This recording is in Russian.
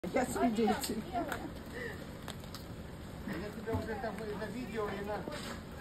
Я свидетель. Я тебя уже там на видео и на